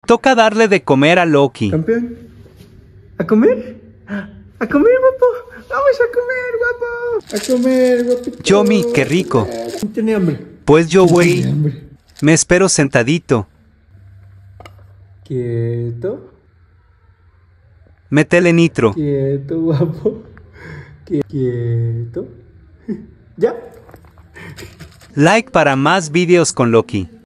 Toca darle de comer a Loki. Campeón. ¿A comer? ¡A comer, guapo! ¡Vamos a comer, guapo! ¡A comer, guapito! Yomi, qué rico. ¿Tiene hambre? Pues yo, güey, ¿Tiene hambre? me espero sentadito. Quieto. Métele nitro. Quieto, guapo. Quieto. ¿Ya? Like para más vídeos con Loki.